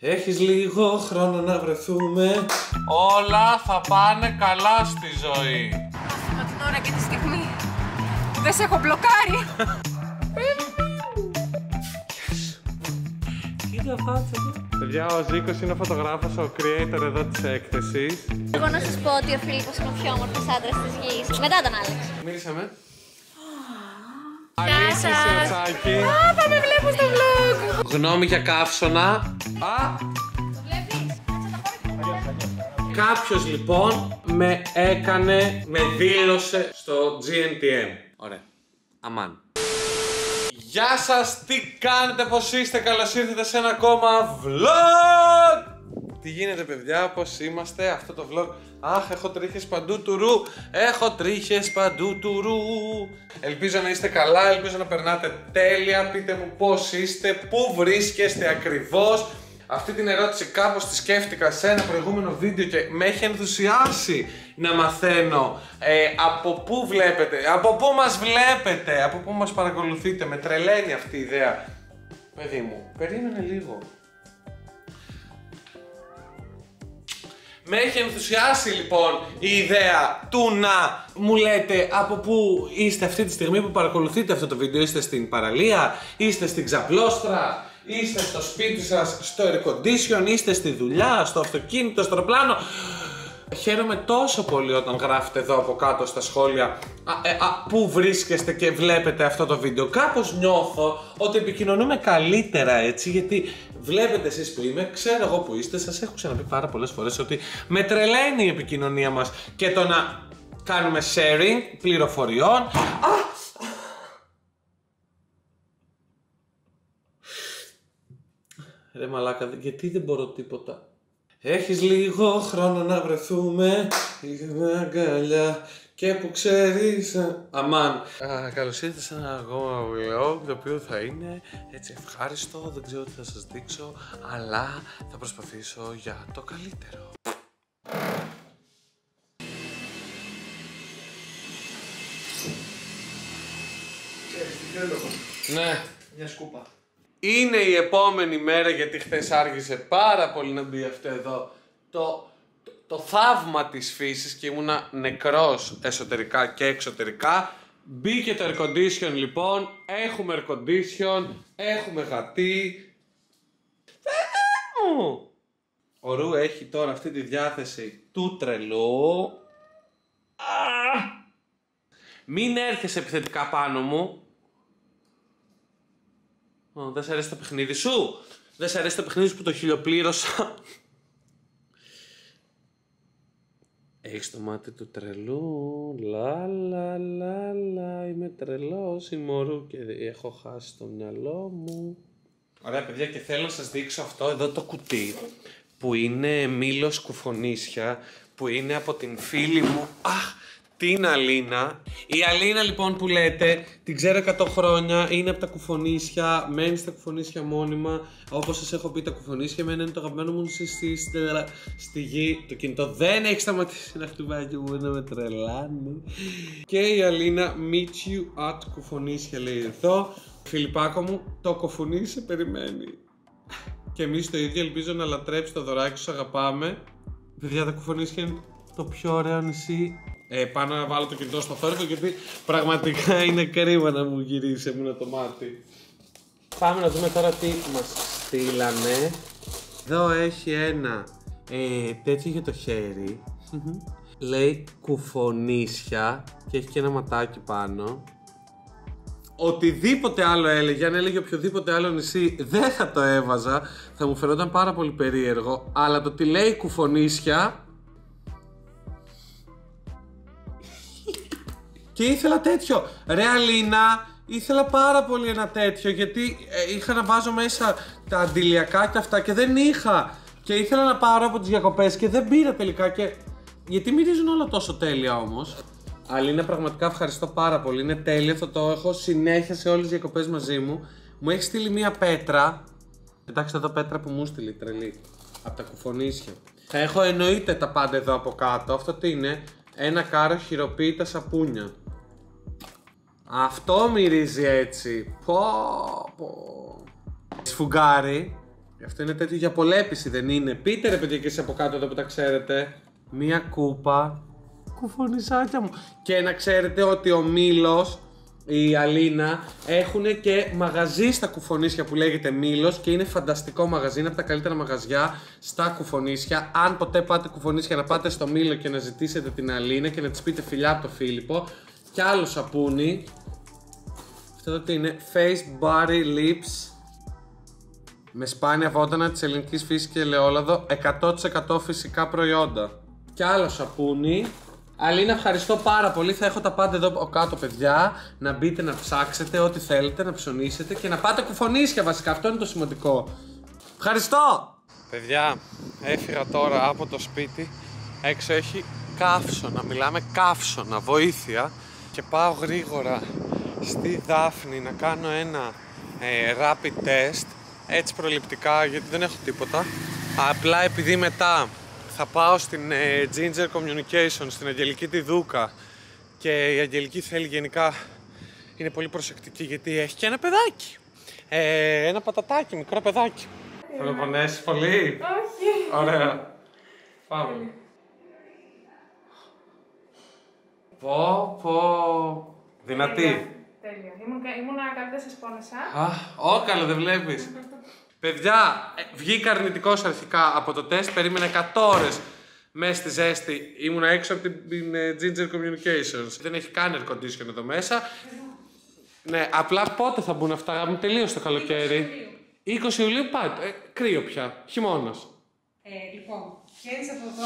Έχεις λίγο χρόνο να βρεθούμε. Όλα θα πάνε καλά στη ζωή. Άσχημα την ώρα και τη στιγμή. Δεν σε έχω μπλοκάρει. Κοίτα φάτσα. Παιδιά, ο Ζήκος είναι ο φωτογράφος, ο creator εδώ της έκθεσης. Εγώ να σας πω ότι ο Φίλιππος είναι ο πιο όμορφος άντρας της γης. Μετά τον Άλεξ. Μίλησα με. Γεια σας. Θα με βλέπω στο vlog. Γνώμη για καύσωνα. Κάποιος λοιπόν με δήλωσε στο GNTM. Ωραία. Αμάν. Γεια σας, τι κάνετε, πώς είστε, καλώς ήρθατε σε ένα ακόμα vlog. Τι γίνεται παιδιά, πώς είμαστε, αυτό το vlog. Αχ, έχω τρίχες παντού τουρού. Ελπίζω να είστε καλά, ελπίζω να περνάτε τέλεια. Πείτε μου πώς είστε, πού βρίσκεστε ακριβώς. Αυτή την ερώτηση κάπως τη σκέφτηκα σε ένα προηγούμενο βίντεο και με έχει ενθουσιάσει να μαθαίνω από πού βλέπετε, από πού μας βλέπετε, από πού μας παρακολουθείτε. Με τρελαίνει αυτή η ιδέα. Παιδί μου, περίμενε λίγο. Με έχει ενθουσιάσει λοιπόν η ιδέα του να μου λέτε από πού είστε αυτή τη στιγμή που παρακολουθείτε αυτό το βίντεο. Είστε στην παραλία, είστε στην ξαπλώστρα, είστε στο σπίτι σας, στο air condition, είστε στη δουλειά, στο αυτοκίνητο, στο αεροπλάνο. Χαίρομαι τόσο πολύ όταν γράφετε εδώ από κάτω στα σχόλια πού βρίσκεστε και βλέπετε αυτό το βίντεο. Κάπως νιώθω ότι επικοινωνούμε καλύτερα έτσι, γιατί βλέπετε εσείς που είμαι, ξέρω εγώ που είστε. Σας έχω ξαναπεί πάρα πολλές φορές ότι με τρελαίνει η επικοινωνία μας και το να κάνουμε sharing πληροφοριών. Ρε μαλάκα, γιατί δεν μπορώ τίποτα. Έχεις λίγο χρόνο να βρεθούμε. Είχαμε αγκαλιά και που ξέρεις. Αμάν. Καλώς ήρθατε σε ένα ακόμα vlog, το οποίο θα είναι έτσι ευχάριστο. Δεν ξέρω τι θα σας δείξω, αλλά θα προσπαθήσω για το καλύτερο. Ξέρεις τι θέλω? Ναι. Μια σκούπα. Είναι η επόμενη μέρα, γιατί χθες άργησε πάρα πολύ να μπει αυτό εδώ το θαύμα της φύσης και ήμουνα νεκρός εσωτερικά και εξωτερικά. Μπήκε το air condition λοιπόν, έχουμε air condition, έχουμε γατί. Ο Ρου έχει τώρα αυτή τη διάθεση του τρελού. Μην έρχεσαι επιθετικά πάνω μου. Δεν σ' αρέσει το παιχνίδι σου. Δεν σ' αρέσει το παιχνίδι σου που το χιλιοπλήρωσα. Έχεις το μάτι του τρελού. Λα, είμαι τρελός, είμαι ο Ρου και έχω χάσει το μυαλό μου. Ωραία παιδιά, και θέλω να σας δείξω αυτό εδώ το κουτί που είναι μήλος κουφονίσια, που είναι από την φίλη μου την Αλίνα. Η Αλίνα λοιπόν που λέτε, την ξέρω 100 χρόνια, είναι από τα κουφονίσια, μένει στα κουφονίσια μόνιμα. Όπως σας έχω πει, τα κουφονίσια είναι το αγαπημένο μου στη γη. Το κινητό δεν έχει σταματήσει να χτυπάει και μου να με τρελάνει. Και η Αλίνα, meet you at κουφονίσια λέει εδώ. Φιλιππάκο μου, το κουφονίσι σε περιμένει. Και εμείς το ίδιο, ελπίζω να λατρέψει το δωράκι σου, αγαπάμε. Παιδιά, τα κουφονίσια είναι το πιο ωραίο νησί. Πάνω να βάλω το κινητό στο θόρυβο, γιατί πραγματικά είναι κρίμα να μου γυρίσει εμένα το μάτι. Πάμε να δούμε τώρα τι μας στείλανε. Εδώ έχει ένα τέτοιο για το χέρι. Λέει κουφονίσια και έχει και ένα ματάκι πάνω. Οτιδήποτε άλλο έλεγε, αν έλεγε οποιοδήποτε άλλο νησί, δεν θα το έβαζα. Θα μου φαινόταν πάρα πολύ περίεργο. Αλλά το τι λέει κουφονίσια. Και ήθελα τέτοιο. Ρε Αλίνα, ήθελα πάρα πολύ ένα τέτοιο, γιατί είχα να βάζω μέσα τα αντιλιακά και αυτά και δεν είχα. Και ήθελα να πάρω από τις διακοπές και δεν πήρα τελικά. Και γιατί μυρίζουν όλα τόσο τέλεια όμως. Αλίνα, πραγματικά ευχαριστώ πάρα πολύ. Είναι τέλειο, θα το έχω συνέχεια σε όλες τις διακοπές μαζί μου. Μου έχει στείλει μία πέτρα. Κοιτάξτε εδώ πέτρα που μου στείλει, τρελή. Από τα κουφονίσια. Θα έχω εννοείται τα πάντα εδώ από κάτω. Αυτό τι είναι? Ένα κάρο χειροποίητα σαπούνια. Αυτό μυρίζει έτσι. Σφουγγάρι. Αυτό είναι τέτοιο για πολέπιση, δεν είναι? Πείτε ρε παιδιά και εσείς από κάτω εδώ που τα ξέρετε. Μία κούπα κουφονισάκια μου. Και να ξέρετε ότι ο Μήλος, η Αλίνα, έχουν και μαγαζί στα Κουφονίσια που λέγεται Μήλος και είναι φανταστικό μαγαζί, είναι από τα καλύτερα μαγαζιά στα Κουφονίσια. Αν ποτέ πάτε Κουφονίσια, να πάτε στο Μήλο και να ζητήσετε την Αλίνα και να της πείτε φιλιά από το Φίλιππο. Και άλλο σαπούνι. Αυτό εδώ τι είναι? Face Body Lips με σπάνια βότανα της ελληνικής φύσης και ελαιόλαδο, 100% φυσικά προϊόντα. Και άλλο σαπούνι. Αλίνα, ευχαριστώ πάρα πολύ. Θα έχω τα πάντα εδώ κάτω, παιδιά. Να μπείτε να ψάξετε ό,τι θέλετε, να ψωνίσετε και να πάτε Κουφονίσια βασικά. Αυτό είναι το σημαντικό. Ευχαριστώ! Παιδιά, έφυγα τώρα από το σπίτι. Έξω έχει καύσωνα. Μιλάμε καύσωνα, βοήθεια. Και πάω γρήγορα στη Δάφνη να κάνω ένα rapid test. Έτσι προληπτικά, γιατί δεν έχω τίποτα. Απλά επειδή μετά θα πάω στην Ginger Communication, στην Αγγελική τη Δούκα. Και η Αγγελική θέλει γενικά, είναι πολύ προσεκτική γιατί έχει και ένα παιδάκι. Ένα πατατάκι, μικρό παιδάκι. Θα με πονέσεις πολύ? Όχι. Ωραία. Πάμε. Πω. Δυνατή. Τέλεια. Ήμουνα καλύτερα, σας πόνεσα. Όκαλο, δεν βλέπεις. Παιδιά, βγήκα αρνητικός αρχικά από το τεστ, περίμενα 100 ώρες μέσα στη ζέστη. Ήμουνα έξω από την Ginger Communications. Δεν έχει καν air condition εδώ μέσα. Ναι, απλά πότε θα μπουν αυτά, μου τελείωσε το καλοκαίρι. 20 Ιουλίου πάει, κρύο πια, χειμώνας. Λοιπόν, χέρι από εδώ.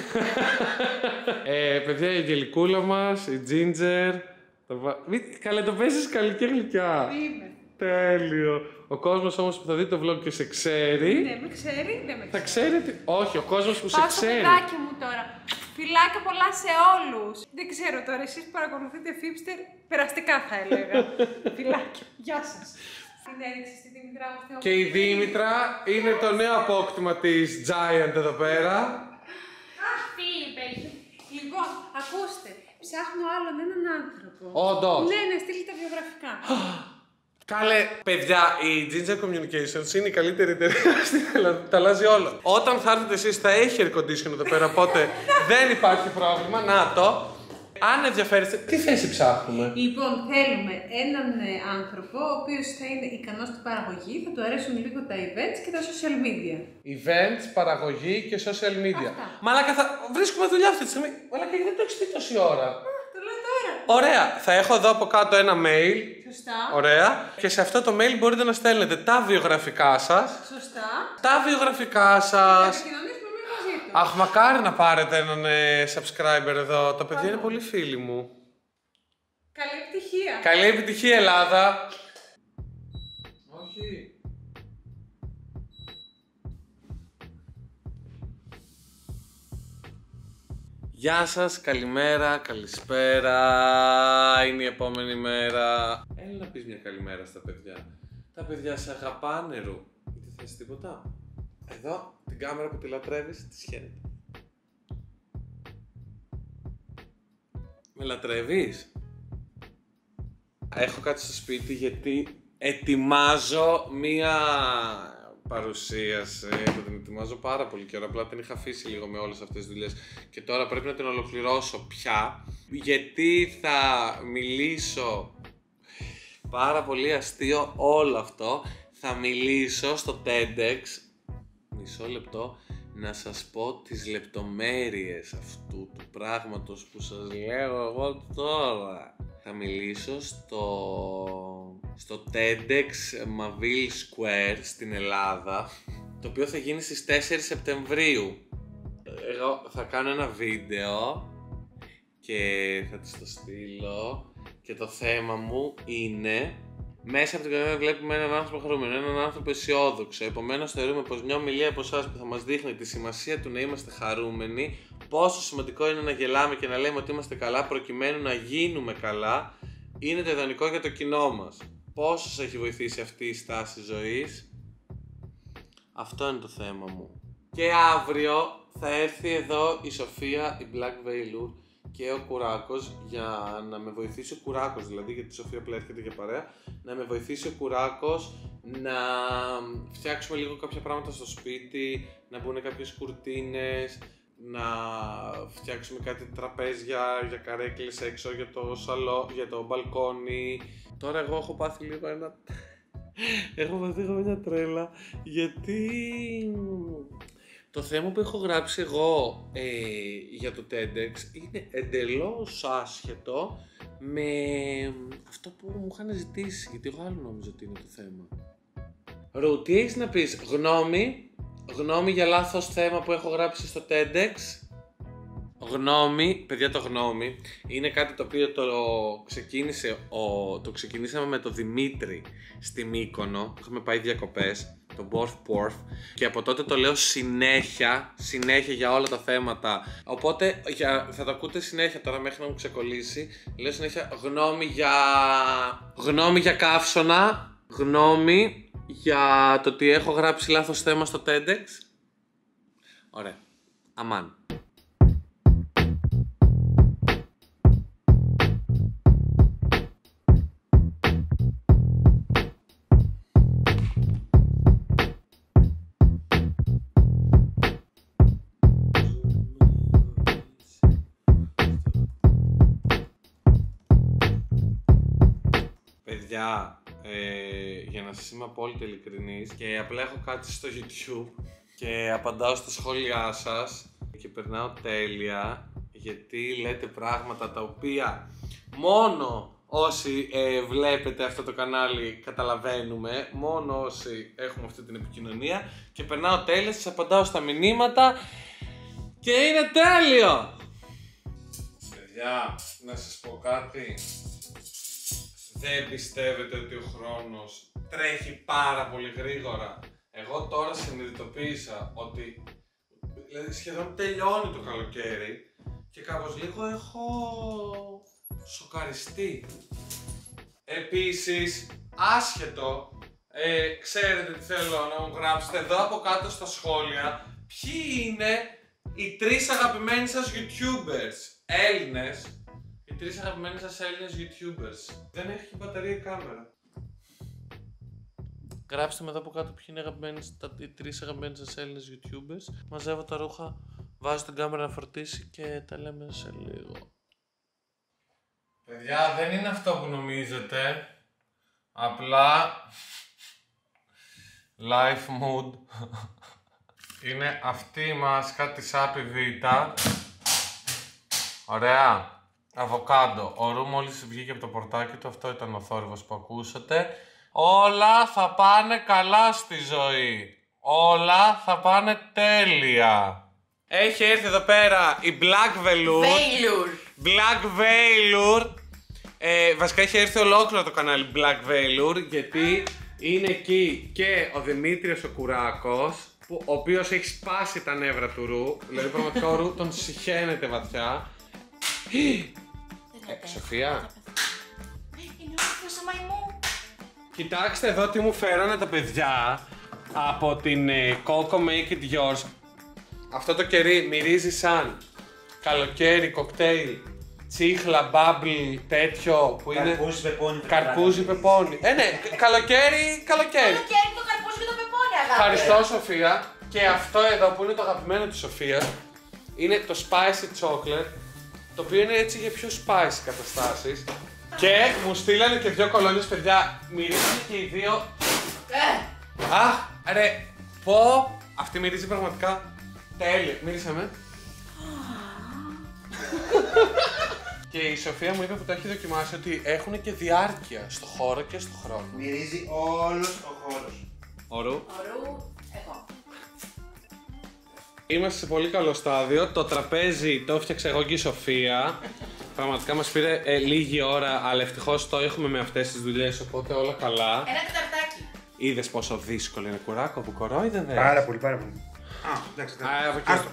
Παιδιά, η Αγγελικούλα μας, η Ginger. Καλέ, το παίζεις καλή και γλυκιά. Είμαι. Τέλειο. Ο κόσμος όμως που θα δει το vlog και σε ξέρει. Ναι, με ξέρει, δεν με ξέρει. Θα ξέρει τι. Όχι, ο κόσμος που σε Πάω στο ξέρει. παιδάκι μου τώρα. Φιλάκια πολλά σε όλους. Δεν ξέρω τώρα, εσείς που παρακολουθείτε Fipster, περαστικά θα έλεγα. Φιλάκια. Γεια σας. Την έδειξες στη Δήμητρα μου. Και η Δήμητρα είναι το νέο απόκτημα της Giant εδώ πέρα. Φίλιππε. Λοιπόν, ακούστε. Ψάχνω άλλον έναν άνθρωπο. Όντως. Ναι, στείλει τα βιογραφικά. Κάλε, παιδιά, η Ginger Communications είναι η καλύτερη εταιρεία στην Ελλάδα. Τα αλλάζει όλα. Όταν θα έρθετε εσείς θα έχει air condition εδώ πέρα, οπότε δεν υπάρχει πρόβλημα. Να το. Αν ενδιαφέρεστε, τι θέση ψάχνουμε? Λοιπόν, θέλουμε έναν άνθρωπο ο οποίος θα είναι ικανός στην παραγωγή, θα του αρέσουν λίγο τα events και τα social media. Events, παραγωγή και social media. Αυτά. Μαλάκα, θα βρίσκουμε δουλειά αυτή τη στιγμή. Μαλάκα, γιατί δεν το έχεις πει τόση ώρα? Το λέω τώρα. Ωραία, θα έχω εδώ από κάτω ένα mail. Σωστά. Ωραία. Και σε αυτό το mail μπορείτε να στέλνετε τα βιογραφικά σας. Σωστά. Τα βιογραφικά σας. Επικοινωνήσουμε μαζί του. Αχ, μακάρι να πάρετε έναν subscriber εδώ. Τα παιδιά είναι πολύ φίλοι μου. Καλή επιτυχία. Καλή επιτυχία, Ελλάδα. Όχι. Γεια σας, καλημέρα, καλησπέρα. Είναι η επόμενη μέρα. Έλα να πεις μια καλημέρα στα παιδιά. Τα παιδιά σε αγαπάνε, Ρου. Γιατί θες τίποτα? Εδώ, την κάμερα που τη λατρεύεις, τη σχένεται. Με λατρεύεις? Έχω κάτι στο σπίτι γιατί ετοιμάζω μία παρουσίαση που την ετοιμάζω πάρα πολύ καιρό, απλά την είχα αφήσει λίγο με όλες αυτές τις δουλειές και τώρα πρέπει να την ολοκληρώσω πια, γιατί θα μιλήσω, πάρα πολύ αστείο όλο αυτό, θα μιλήσω στο TEDx, μισό λεπτό, να σας πω τις λεπτομέρειες αυτού του πράγματος που σας λέω εγώ τώρα. Θα μιλήσω στο TEDx Maville Square στην Ελλάδα, το οποίο θα γίνει στις 4 Σεπτεμβρίου. Εγώ θα κάνω ένα βίντεο και θα της το στείλω και το θέμα μου είναι: μέσα από την καμία βλέπουμε έναν άνθρωπο χαρούμενο, έναν άνθρωπο αισιόδοξο. Επομένως, θεωρούμε πως μια ομιλία από εσάς που θα μας δείχνει τη σημασία του να είμαστε χαρούμενοι, πόσο σημαντικό είναι να γελάμε και να λέμε ότι είμαστε καλά προκειμένου να γίνουμε καλά, είναι το ιδανικό για το κοινό μας. Πόσο σας έχει βοηθήσει αυτή η στάση ζωής? Αυτό είναι το θέμα μου. Και αύριο θα έρθει εδώ η Σοφία, η Black Veilur και ο Κουράκος για να με βοηθήσει, ο Κουράκος δηλαδή, γιατί η Σοφία απλά έρχεται για παρέα, να με βοηθήσει ο Κουράκος να φτιάξουμε λίγο κάποια πράγματα στο σπίτι, να μπουν κάποιες κουρτίνες, να φτιάξουμε κάτι τραπέζια για καρέκλες έξω για το για το μπαλκόνι. Τώρα εγώ έχω πάθει λίγο μια τρέλα, γιατί το θέμα που έχω γράψει εγώ για το TEDx είναι εντελώς άσχετο με αυτό που μου είχαν ζητήσει, γιατί εγώ άλλο νόμιζα ότι είναι το θέμα. Ρου, τι έχεις να πεις? Γνώμη για λάθος θέμα που έχω γράψει στο TEDx. Γνώμη, παιδιά, το γνώμη είναι κάτι το οποίο το ξεκινήσαμε με τον Δημήτρη στη Μύκονο. Είχαμε πάει διακοπές, το Borf, και από τότε το λέω συνέχεια για όλα τα θέματα. Οπότε θα το ακούτε συνέχεια τώρα μέχρι να μου ξεκολλήσει. Λέω συνέχεια γνώμη για καύσωνα, γνώμη για το ότι έχω γράψει λάθος θέμα στο TEDx. Ωραία, αμάν. Παιδιά, για να σας είμαι απόλυτα ειλικρινής, και απλά έχω κάτι στο YouTube και απαντάω στα σχόλιά σας και περνάω τέλεια, γιατί λέτε πράγματα τα οποία μόνο όσοι βλέπετε αυτό το κανάλι καταλαβαίνουμε, μόνο όσοι έχουμε αυτή την επικοινωνία, και περνάω τέλεια, σας απαντάω στα μηνύματα και είναι τέλειο! Παιδιά, να σας πω κάτι. Δεν πιστεύετε ότι ο χρόνος τρέχει πάρα πολύ γρήγορα? Εγώ τώρα συνειδητοποίησα ότι δηλαδή σχεδόν τελειώνει το καλοκαίρι και κάπως λίγο έχω σοκαριστεί. Επίσης, άσχετο, ξέρετε τι θέλω να μου γράψετε εδώ από κάτω στα σχόλια, ποιοι είναι οι 3 αγαπημένοι σας YouTubers Έλληνες. Οι 3 αγαπημένοι σας Έλληνες YouTubers. Δεν έχει και μπαταρία η κάμερα. Γράψτε με εδώ από κάτω ποιοι είναι οι 3 αγαπημένοι σας Έλληνες YouTubers. Μαζεύω τα ρούχα, βάζω την κάμερα να φορτίσει και τα λέμε σε λίγο. Παιδιά, δεν είναι αυτό που νομίζετε. Απλά life mood. Είναι αυτή η μάσκα της Happy Vita. Ωραία. Αβοκάντο. Ο Ρου μόλις βγήκε από το πορτάκι του, αυτό ήταν ο θόρυβος που ακούσατε. Όλα θα πάνε καλά στη ζωή. Όλα θα πάνε τέλεια. Έχει έρθει εδώ πέρα η Black Velour. Black Velour. Βασικά έχει έρθει ολόκληρο το κανάλι Black Velour, γιατί είναι εκεί και ο Δημήτριος ο Κουράκος, ο οποίος έχει σπάσει τα νεύρα του Ρου. Δηλαδή πραγματικά ο Ρου τον συχαίνεται βαθιά. Σοφία. Είναι ο μαϊμού. Κοιτάξτε εδώ τι μου φέρανε τα παιδιά από την Coco Make It Yours. Αυτό το κερί μυρίζει σαν καλοκαίρι, κοκτέιλ, τσίχλα, μπάμπλ, τέτοιο που είναι... Καρπούζι πεπόνι. Ναι, καλοκαίρι. Το καρπούζι και το πεπόνι, αγάπη. Ευχαριστώ, Σοφία. Και αυτό εδώ που είναι το αγαπημένο της Σοφίας είναι το Spicy Chocolate, το οποίο είναι έτσι για πιο spicy καταστάσεις. Και μου στείλανε και 2 κολόνιες, παιδιά. Μυρίζουν και οι 2. Αχ, ρε, πω. Αυτή μυρίζει πραγματικά τέλεια. Μύρισε με. Και η Σοφία μου είπε που το έχει δοκιμάσει ότι έχουν και διάρκεια στο χώρο και στο χρόνο. Μυρίζει όλος ο χώρος. Ορού. Εγώ. Είμαστε σε πολύ καλό στάδιο. Το τραπέζι το έφτιαξε εγώ και η Σοφία. Πραγματικά μας πήρε λίγη ώρα, αλλά ευτυχώς το έχουμε με αυτές τις δουλειές, οπότε όλα καλά. Ένα τεταρτάκι. Είδες πόσο δύσκολο είναι, Κουράκο, που κορόιδευες? Πάρα πολύ, πάρα πολύ. Α, εντάξει, άστο.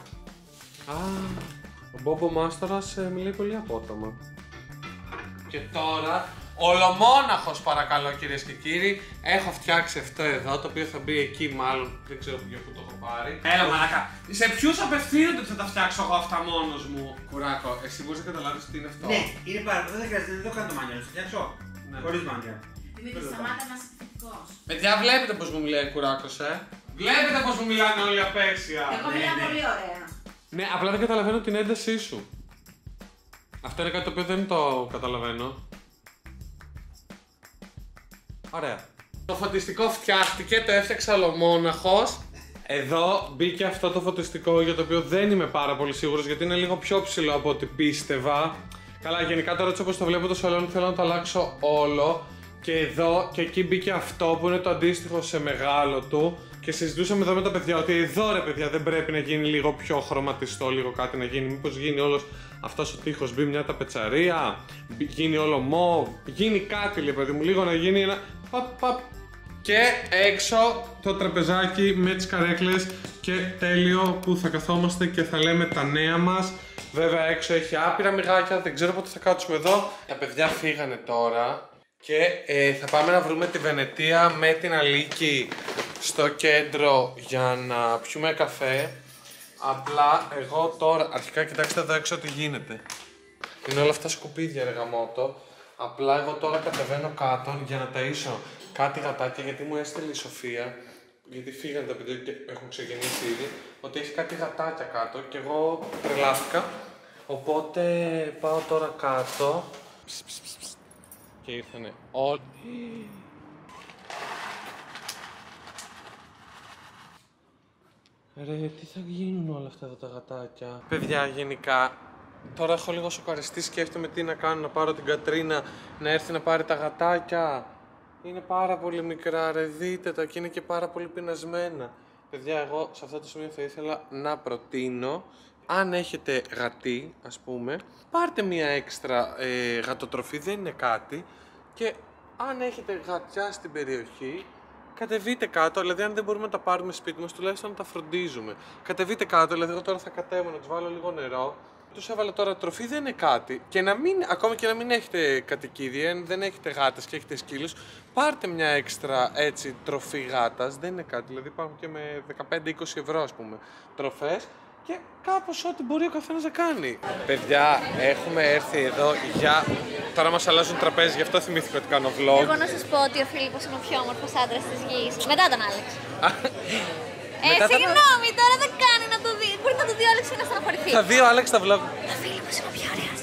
Ο Μπόμπο Μάστορας μιλάει πολύ απότομα. Και τώρα, ολομόναχος παρακαλώ κυρίες και κύριοι, έχω φτιάξει αυτό εδώ, το οποίο θα μπει εκεί μάλλον, δεν ξέρω για πού το έχω πάρει. Έλα μαλάκα, σε ποιους απευθύνονται ότι θα τα φτιάξω εγώ αυτά μόνος μου? Κουράκο, εσύ μπορείς να καταλάβεις τι είναι αυτό? Ναι, είναι πάρα πολύ, δεν χρειάζεται, δεν το κάνω το μάνια, να το φτιάξω. Ναι. Χωρίς μάνια. Δημήτρη, σταμάτα να είσαι Παιδιά, βλέπετε πως μου μιλάει Κουράκος, Βλέπετε πως μου μιλάνε όλοι απέσια. Εγώ μιλάω πολύ ωραία. Ναι, απλά δεν καταλαβαίνω την έντασή σου. Αυτό είναι κάτι το οποίο δεν το καταλαβαίνω. Ωραία. Το φωτιστικό φτιάχτηκε, το έφτιαξα ολομόναχος. Εδώ μπήκε αυτό το φωτιστικό για το οποίο δεν είμαι πάρα πολύ σίγουρος, γιατί είναι λίγο πιο ψηλό από ό,τι πίστευα. Καλά, γενικά τώρα έτσι όπως το βλέπω το σαλόνι θέλω να το αλλάξω όλο. Και εδώ και εκεί μπήκε αυτό που είναι το αντίστοιχο σε μεγάλο του. Και συζητούσαμε εδώ με τα παιδιά ότι εδώ ρε παιδιά δεν πρέπει να γίνει λίγο πιο χρωματιστό, λίγο κάτι να γίνει. Μήπως γίνει όλος αυτός ο τοίχος, μπει μια ταπετσαρία, γίνει όλο μοβ, γίνει κάτι λέει παιδί μου, λίγο να γίνει ένα παπ. Και έξω το τραπεζάκι με τις καρέκλες και τέλειο που θα καθόμαστε και θα λέμε τα νέα μας. Βέβαια έξω έχει άπειρα μυγάκια, δεν ξέρω πότε θα κάτσουμε εδώ. Τα παιδιά φύγανε τώρα και θα πάμε να βρούμε τη Βενετία με την Αλίκη στο κέντρο για να πιούμε καφέ. Απλά εγώ τώρα, αρχικά κοιτάξτε εδώ έξω τι γίνεται. Είναι όλα αυτά σκουπίδια ρε γαμώτο. Απλά εγώ τώρα κατεβαίνω κάτω για να ταΐσω κάτι γατάκια, γιατί μου έστειλε η Σοφία, γιατί φύγανε τα παιδιά και έχουν ξεκινήσει ήδη, ότι έχει κάτι γατάκια κάτω και εγώ τρελάθηκα. Οπότε πάω τώρα κάτω και ήρθανε όλοι. Ρε, τι θα γίνουν όλα αυτά εδώ τα γατάκια. Παιδιά, γενικά, τώρα έχω λίγο σοκαριστεί, σκέφτομαι τι να κάνω, να πάρω την Κατρίνα να έρθει να πάρει τα γατάκια. Είναι πάρα πολύ μικρά, ρε, δείτε τα και είναι και πάρα πολύ πεινασμένα. Παιδιά, εγώ σε αυτό το σημείο θα ήθελα να προτείνω, αν έχετε γατί, ας πούμε, πάρτε μία έξτρα γατοτροφή, δεν είναι κάτι. Και αν έχετε γατιά στην περιοχή, κατεβείτε κάτω, δηλαδή αν δεν μπορούμε να τα πάρουμε σπίτι μας, τουλάχιστον να τα φροντίζουμε. Κατεβείτε κάτω, δηλαδή εγώ τώρα θα κατέβω να τους βάλω λίγο νερό. Τους έβαλα τώρα τροφή, δεν είναι κάτι. Και να μην, ακόμα και να μην έχετε κατοικίδια, δεν έχετε γάτες και έχετε σκύλους, πάρτε μια έξτρα έτσι τροφή γάτας, δεν είναι κάτι. Δηλαδή υπάρχουν και με 15-20 ευρώ ας πούμε τροφές και κάπως ό,τι μπορεί ο καθένας να κάνει. Παιδιά, έχουμε έρθει εδώ για... Τώρα μας αλλάζουν τραπέζι, γι' αυτό θυμήθηκα ότι κάνω vlog. Εγώ να σας πω ότι ο Φίλιππος είναι ο πιο όμορφος άντρας της γης. Μετά τον Άλεξ. Συγγνώμη, τώρα δεν κάνει να το δει. Μπορεί να το δει ο Άλεξ και να στεναχωρηθεί. Θα δει ο Άλεξ τα vlog. Ο Φίλιππος είναι ο πιο ωραίος.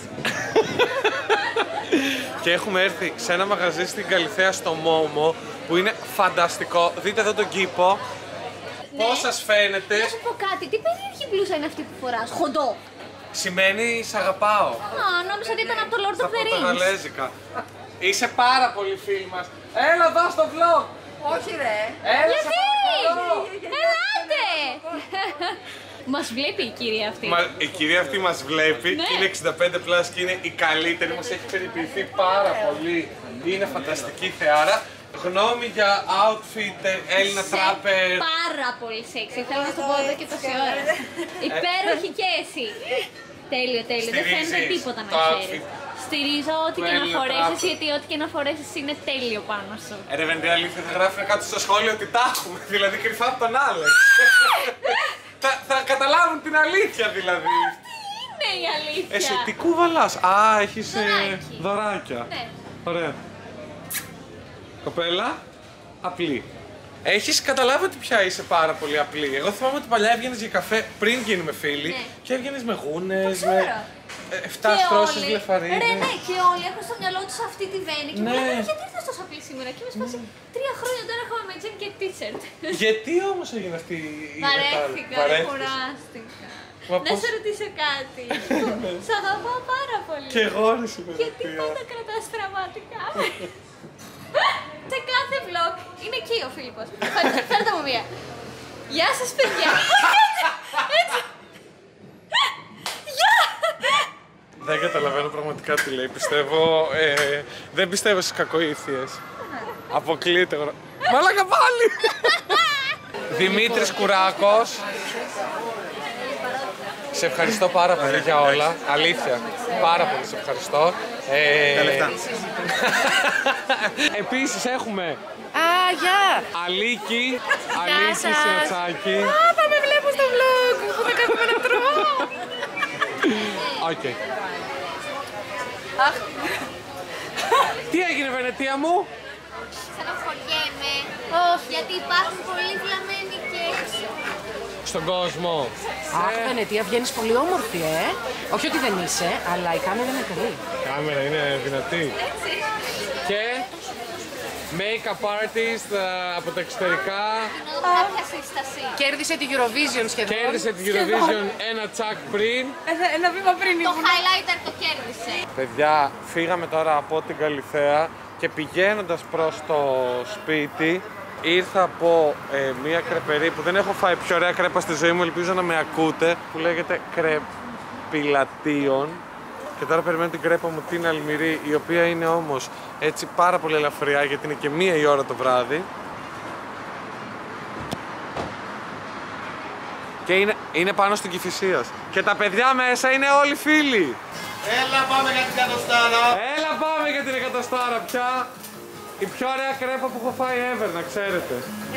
Και έχουμε έρθει σε ένα μαγαζί στην Καλιθέα στο Μόμο που είναι φανταστικό. Δείτε εδώ τον κήπο. Ναι. Πώς σας φαίνεται. Να σου πω κάτι, τι περίεργη μπλούζα είναι αυτή που φοράς, χοντό. Σημαίνει σ' αγαπάω. Α, νόμιζα ότι ήταν από το Lord of the Rings. Πορτογαλέζικα. Είσαι πάρα πολύ φίλη μας. Έλα εδώ στο vlog. Όχι ρε. Έλα, γιατί, ελάτε. Μας βλέπει η κυρία αυτή. Η κυρία αυτή μας βλέπει, ναι. Είναι 65 plus και είναι η καλύτερη, μας έχει περιποιηθεί πάρα πολύ. Είναι φανταστική θεάρα. Γνώμη για outfit Έλληνα τράπερ. Πάρα πολύ sexy, θέλω να το πω εδώ και τόση ώρα. Υπέροχη και εσύ. Τέλειο, τέλειο, δεν φαίνεται τίποτα να ξέρεις. Στηρίζω ό,τι και να φορέσεις, γιατί ό,τι και να φορέσεις είναι τέλειο πάνω σου. Ρε Βενετία, αλήθεια, θα γράφουν κάτω στο σχόλιο ότι τα έχουμε, δηλαδή κρυφά από τον Άλεξ. Θα καταλάβουν την αλήθεια δηλαδή. Τι είναι η αλήθεια. Εσύ τι κουβαλάς. Α, έχεις δωράκια. Ναι. Ωραία. Κοπέλα, απλή. Έχεις καταλάβει ότι πια είσαι πάρα πολύ απλή. Εγώ θυμάμαι ότι παλιά έβγαινες για καφέ πριν γίνουμε φίλοι, ναι. Και έβγαινες με γούνες, με 7 στρώσεις βλεφαρίδες. Ρε, ναι, και όλοι έχουν στο μυαλό τους αυτή τη βένη. Και μου λένε γιατί ήρθες τόσο απλή σήμερα. Και είμαι σπάσει 3 χρόνια τώρα έχουμε με τζιν και t-shirt. Γιατί όμως έγινε αυτή η Βαρέθηκα, κουράστηκα. Να σε ρωτήσω κάτι. Σ' αγαπάω πάρα πολύ. Και εγώ ρε σου παιδιά. Γιατί πάντα κρατάς τραυματικά. Σε κάθε vlog είναι εκεί ο Φίλιππος. Φέρτε μου μία. Γεια σας παιδιά. Έτσι. Γεια. Δεν καταλαβαίνω πραγματικά τι λέει. Πιστεύω, δεν πιστεύω στις κακοήθειες. Αποκλείεται. Μαλάκα πάλι. Δημήτρης Κουράκος. Σε ευχαριστώ πάρα πολύ για όλα. Αλήθεια. Πάρα πολύ σε ευχαριστώ. Τα λεφτά. Επίσης έχουμε Γεια! Αλίκη Σιωτσάκη. Θα με βλέπω στο vlog που θα κάνουμε να τρώω. Οκ. Τι έγινε Βενετία μου? Στεναχωριέμαι. Γιατί υπάρχουν πολλοί βλαμμένοι και έξω. Στον κόσμο. Αχ, Βενετία, βγαίνεις πολύ όμορφη, Όχι ότι δεν είσαι, αλλά η κάμερα είναι καλή. Η κάμερα είναι δυνατή. Και make-up artist από τα εξωτερικά. Κάποια σύσταση. Κέρδισε τη Eurovision σχεδόν. Κέρδισε τη Eurovision ένα τσακ πριν. Ένα βήμα πριν Το highlighter το κέρδισε. Παιδιά, φύγαμε τώρα από την Καλιθέα και πηγαίνοντας προς το σπίτι ήρθα από μια κρεπερή που δεν έχω φάει πιο ωραία κρέπα στη ζωή μου, ελπίζω να με ακούτε, που λέγεται Κρεπιλατίον. Και τώρα περιμένω την κρέπα μου την αλμυρή, η οποία είναι όμως έτσι πάρα πολύ ελαφριά γιατί είναι και 1 η ώρα το βράδυ. Και είναι πάνω στην Κηφισίας. Και τα παιδιά μέσα είναι όλοι φίλοι. Έλα πάμε για την εκατοστάρα. Έλα πάμε για την εκατοστάρα πια. Η πιο ωραία κρέπα που έχω φάει ever, να ξέρετε.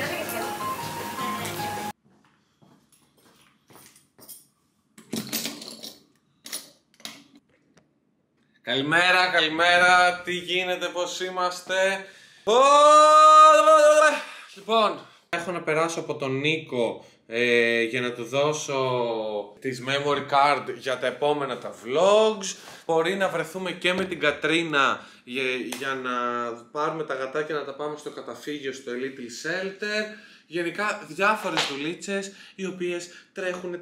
Καλημέρα, καλημέρα, τι γίνεται, πώς είμαστε. Λοιπόν, έχω να περάσω από τον Νίκο για να του δώσω τις memory card για τα επόμενα τα vlogs. Μπορεί να βρεθούμε και με την Κατρίνα για να πάρουμε τα γατάκια να τα πάμε στο καταφύγιο στο Little Shelter. Γενικά διάφορες δουλίτσες οι οποίες τρέχουνε.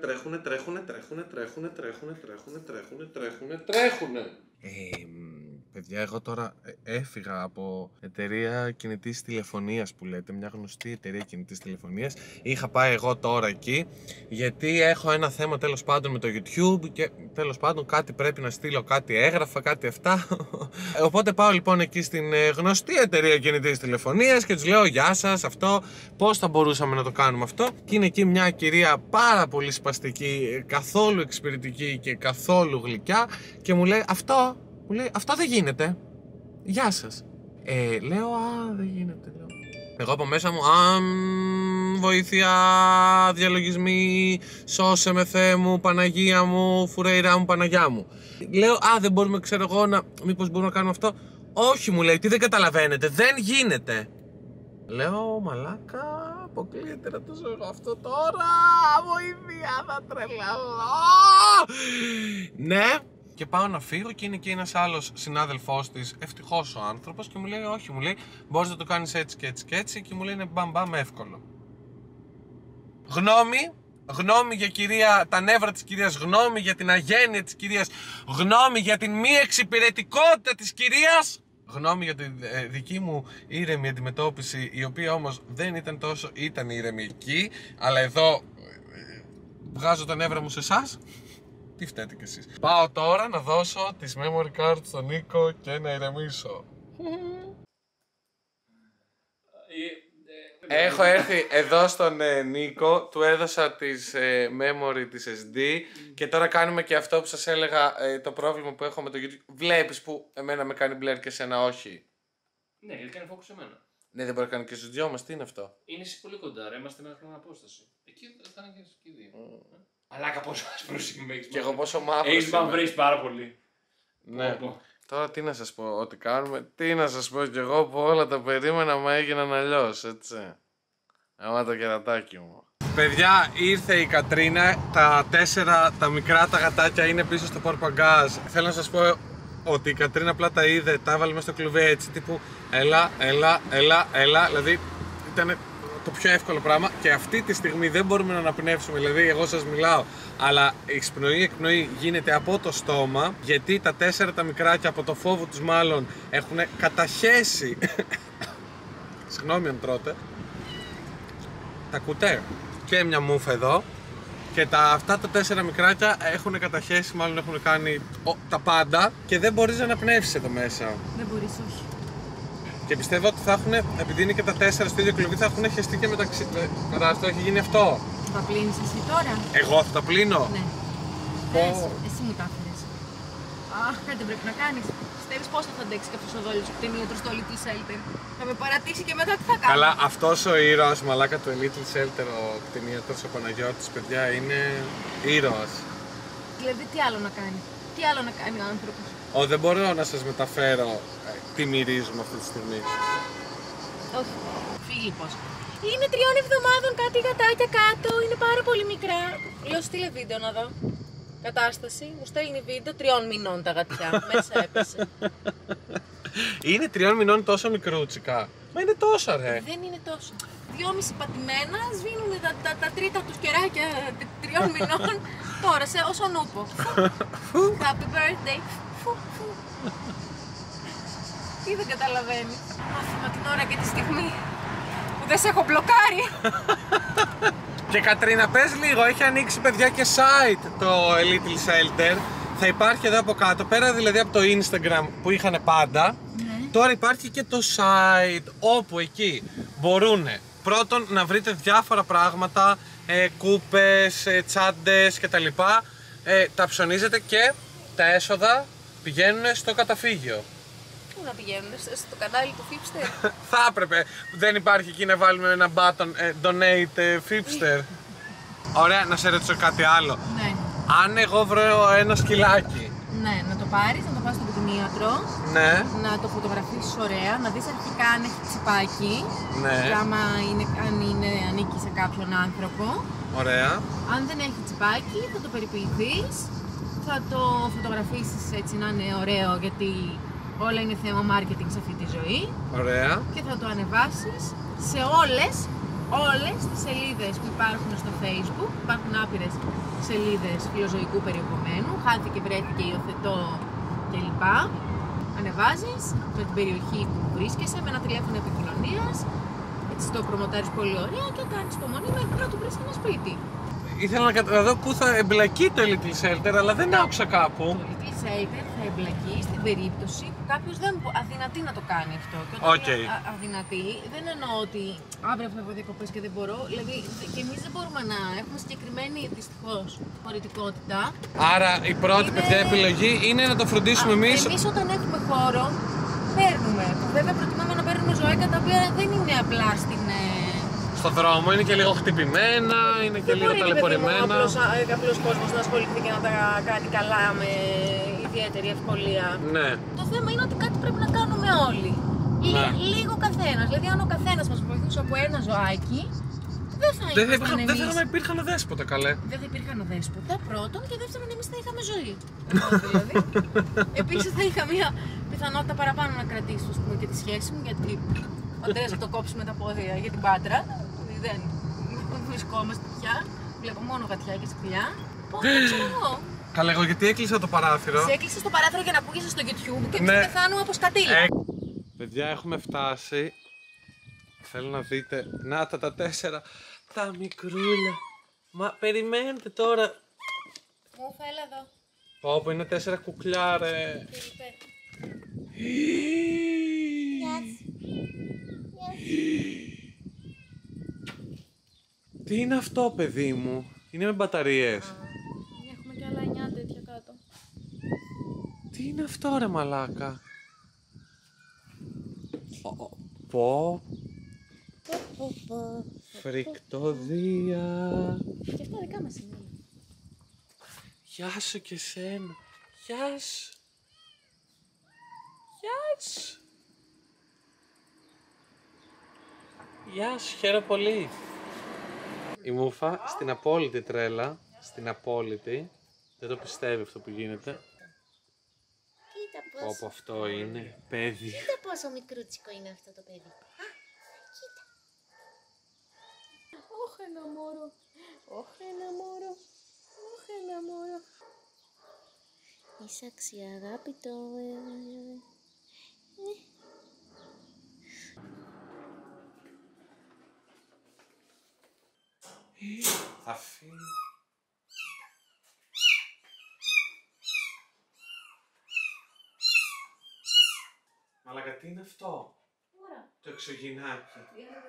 Παιδιά, εγώ τώρα έφυγα από εταιρεία κινητής τηλεφωνίας που λέτε, μια γνωστή εταιρεία κινητής τηλεφωνίας. Είχα πάει εγώ τώρα εκεί, γιατί έχω ένα θέμα τέλος πάντων με το YouTube και τέλος πάντων κάτι πρέπει να στείλω, κάτι έγραφα, κάτι αυτά. Οπότε πάω λοιπόν εκεί στην γνωστή εταιρεία κινητής τηλεφωνίας και τους λέω γεια σας, αυτό, πώς θα μπορούσαμε να το κάνουμε αυτό. Και είναι εκεί μια κυρία πάρα πολύ σπαστική, καθόλου εξυπηρετική και καθόλου γλυκιά και μου λέει αυτό. Μου λέει, αυτό δεν γίνεται. Γεια σας. Λέω, δεν γίνεται. Λέω. Εγώ από μέσα μου, βοήθεια, διαλογισμοί, σώσε με Θεέ μου, Παναγία μου, Φουρέιρά μου, Παναγιά μου. Λέω, δεν μπορούμε, ξέρω εγώ, μήπως μπορούμε να κάνουμε αυτό. Όχι, μου λέει, τι δεν καταλαβαίνετε, δεν γίνεται. Λέω, μαλάκα, αποκλείεται να το ζω εγώ αυτό τώρα. Βοήθεια, θα τρελαθώ. Ναι. Και πάω να φύγω και είναι και ένας άλλος συνάδελφός της, ευτυχώς ο άνθρωπος, και μου λέει όχι, μου λέει μπορείς να το κάνεις έτσι και έτσι και έτσι, και μου λέει είναι μπαμ εύκολο. Γνώμη για τα νεύρα της κυρίας, γνώμη για την αγένεια της κυρίας, γνώμη για την μη εξυπηρετικότητα της κυρίας, γνώμη για τη δική μου ήρεμη αντιμετώπιση, η οποία όμως δεν ήταν τόσο, ήταν ήρεμη εκεί, αλλά εδώ βγάζω τα νεύρα μου σε εσάς. Τι φταίτε κι εσείς. Πάω τώρα να δώσω τις memory cards στον Νίκο και να ηρεμήσω. Έχω έρθει εδώ στον Νίκο, του έδωσα τις memory της SD και τώρα κάνουμε και αυτό που σας έλεγα, το πρόβλημα που έχω με το YouTube. Βλέπεις που εμένα με κάνει blur και εσένα όχι. Ναι, γιατί κάνει focus σε μένα. Ναι, δεν μπορεί να κάνει και στους δυο μας, τι είναι αυτό. Είναι εσύ πολύ κοντά, ρε, είμαστε με ένα απόσταση. Εκεί θα είναι και δύο. Αλάκα πόσο άσπρος είμαι, έχεις. Και εγώ πόσο μαύρος. Έχεις μαυρίσει πάρα πολύ. Ναι. Τώρα τι να σας πω, ότι κάνουμε, τι να σας πω κι εγώ που όλα τα περίμενα μα έγιναν αλλιώς, έτσι. Άμα το κερατάκι μου. Παιδιά, ήρθε η Κατρίνα, τα 4 τα μικρά τα γατάκια είναι πίσω στο πορπαγκάζ. Θέλω να σας πω ότι η Κατρίνα απλά τα είδε, τα έβαλε μέσα στο κλουβί έτσι, τύπου έλα, δηλαδή ήταν το πιο εύκολο πράγμα και αυτή τη στιγμή δεν μπορούμε να αναπνεύσουμε, δηλαδή εγώ σας μιλάω, αλλά η εισπνοή-εκπνοή γίνεται από το στόμα, γιατί τα 4 τα μικράκια από το φόβο τους μάλλον έχουν καταχέσει, συγγνώμη αν τρώτε, τα κουτέ και μια μούφα εδώ και αυτά τα 4 μικράκια έχουν καταχέσει, μάλλον έχουν κάνει τα πάντα και δεν μπορείς να αναπνεύσεις εδώ μέσα. Δεν μπορείς, όχι. Και πιστεύω ότι θα έχουν, επειδή είναι και τα 4 στο ίδιο κλουβί, θα έχουν χεστεί και μεταξύ. Κατάλαβα, έχει γίνει αυτό. Θα πλύνεις εσύ τώρα? Εγώ θα τα πλύνω. Ναι. Εσύ μου τα έφερες. Αχ, κάτι πρέπει να κάνεις. Πιστεύεις πόσο θα αντέξει κάποιος ο δόλιος κτηνίατρος στο Little Shelter? Θα με παρατήσει και μετά τι θα κάνω? Καλά, αυτός ο ήρωας, μαλάκα του Little Shelter, ο κτηνίατρος, ο Παναγιώτης, παιδιά, είναι ήρωας. Δηλαδή τι άλλο να κάνει? Τι άλλο να κάνει ο άνθρωπος? Δεν μπορώ να σας μεταφέρω τι μυρίζουμε αυτή τη στιγμή. Όχι. Φίλιππος. Είναι 3 εβδομάδων κάτι γατάκια κάτω, είναι πάρα πολύ μικρά. Λέω στείλε βίντεο να δω. Κατάσταση, μου στέλνει βίντεο 3 μηνών τα γατιά, μέσα έπεσε. Είναι 3 μηνών τόσο μικρούτσικα. Μα είναι τόσα ρε. Δεν είναι τόσο. 2,5 πατημένα, σβήνουν τα τρίτα τους κεράκια 3 μηνών. Τώρα, ως ο νούπο. Happy birthday. Τι δεν καταλαβαίνεις. Μάθημα την ώρα και τη στιγμή που δεν σε έχω μπλοκάρει. Και Κατρίνα, πες λίγο, έχει ανοίξει παιδιά και site το Little Shelter. Θα υπάρχει εδώ από κάτω, πέρα δηλαδή από το Instagram που είχαν πάντα. Τώρα υπάρχει και το site, όπου εκεί μπορούν πρώτον να βρείτε διάφορα πράγματα, κούπες, τσάντες κτλ. Τα ψωνίζετε και τα έσοδα πηγαίνουν στο καταφύγιο. Πού να πηγαίνουν, στο κανάλι του Fipster? Θα έπρεπε, δεν υπάρχει εκεί να βάλουμε ένα button donate Fipster. Ωραία, να σε ρωτήσω κάτι άλλο. Ναι. Αν εγώ βρω ένα σκυλάκι. Ναι, να το πάρεις, να το πας στον κτηνίατρο. Ναι. Να το φωτογραφίσεις ωραία, να δεις αρχικά αν έχει τσιπάκι. Ναι. Και άμα ανήκει σε κάποιον άνθρωπο. Ωραία. Αν δεν έχει τσιπάκι, θα το περιποιηθείς. Θα το φωτογραφίσεις έτσι να είναι ωραίο, γιατί όλα είναι θέμα marketing σε αυτή τη ζωή. Ωραία. Και θα το ανεβάσεις σε όλες τις σελίδες που υπάρχουν στο Facebook. Υπάρχουν άπειρες σελίδες φιλοζωικού περιεχομένου, χάθηκε, βρέθηκε, υιοθετώ κλπ. Ανεβάζεις με την περιοχή που βρίσκεσαι, με ένα τηλέφωνο επικοινωνίας, έτσι το προμοτάρεις πολύ ωραία και κάνεις υπομονή μέχρι να του βρεις ένα σπίτι. Ήθελα να δω πού θα εμπλακεί το Little Shelter, αλλά δεν άκουσα κάπου. Το Little Shelter θα εμπλακεί στην περίπτωση που κάποιος δεν αδυνατεί να το κάνει αυτό. Και όταν είναι αδυνατή, δεν εννοώ ότι αύριο φεύγω διακοπές και δεν μπορώ. Δηλαδή και εμείς δεν μπορούμε να έχουμε συγκεκριμένη δυστυχώς χωρητικότητα. Άρα η πρώτη παιδιά επιλογή είναι να το φροντίσουμε εμείς. Εμείς όταν έχουμε χώρο, παίρνουμε. Βέβαια προτιμάμε να παίρνουμε ζωάκια τα οποία δεν είναι απλά στο δρόμο, είναι και λίγο χτυπημένα, είναι και λίγο ταλαιπωρημένα. Απλός κόσμος να ασχοληθεί και να τα κάνει καλά με ιδιαίτερη ευκολία. Ναι. Το θέμα είναι ότι κάτι πρέπει να κάνουμε όλοι. Ναι. Λίγο καθένας. Δηλαδή, αν ο καθένας μας βοηθούσε από ένα ζωάκι, δεν θα ήμασταν εμείς. Δεν θα υπήρχαν δέσποτα, καλέ. Δεν θα υπήρχαν δέσποτα, πρώτον, και δεύτερον, εμείς θα είχαμε ζωή. Δηλαδή. Επίσης, θα είχα μια πιθανότητα παραπάνω να κρατήσω και τη σχέση μου, γιατί ο Αντρέας θα το κόψουμε τα πόδια για την Πάτρα. Δεν βρισκόμαστε πια. Βλέπω μόνο γατιά και σκυλιά. Οπότε ξέρω εγώ. Καλά, εγώ γιατί έκλεισα το παράθυρο. Σε έκλεισα το παράθυρο για να ακούγεσαι στο YouTube και εμείς πεθάνουμε από σκατήλα. Παιδιά, έχουμε φτάσει. Θέλω να δείτε. Να τα 4. Τα μικρούλια. Μα περιμένετε τώρα. Μου φέλα εδώ. Πω, είναι 4 κουκλιά, ρε. Τι είναι αυτό, παιδί μου? Είναι με μπαταρίες. Έχουμε και άλλα 9 τέτοια κάτω. Τι είναι αυτό, ρε μαλάκα? Πω. Φρικτοδία. Και αυτά δικά μας είναι. Γεια σου και σένα. Γεια σου. Γεια σου. Γεια σου, χαίρομαι πολύ. Η Μούφα στην απόλυτη τρέλα. Στην απόλυτη. Δεν το πιστεύει αυτό που γίνεται. Κοίτα πόσο. Όπου αυτό είναι παιδί. Κοίτα πόσο μικρούτσικο είναι αυτό το παιδί. Κοίτα. Όχι ένα μωρό. Όχι ένα μωρό. Όχι ένα μωρό. Είσαι αξιαγάπητο. Θα φύγει. Μαλάκα, τι είναι αυτό? Το εξωγυνάκι.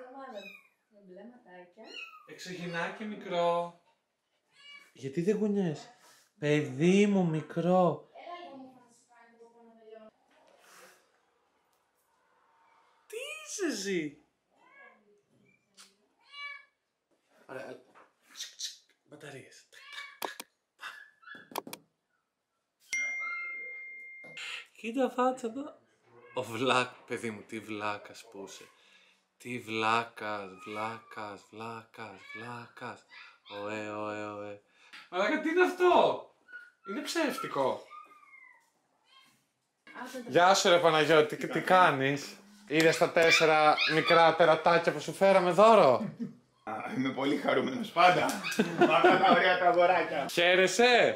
Εξωγυνάκι μικρό. Γιατί δεν κουνιές? Παιδί μου μικρό. Τι είσαι εσύ? Ωραία. Μπαταρίες. Κοίτα φάτσα εδώ. Ο βλάκ, παιδί μου, τι βλάκας που είσαι. Τι βλάκας. Ωε. Μαλάκα, τι είναι αυτό? Είναι ψεύτικο. Γεια σου ρε Παναγιώτη, τι κάνεις? Είδες τα 4 μικρά τερατάκια που σου φέραμε δώρο? Είμαι πολύ χαρούμενος πάντα. Αυτά τα ωραία τα αγοράκια. Χαίρεσαι?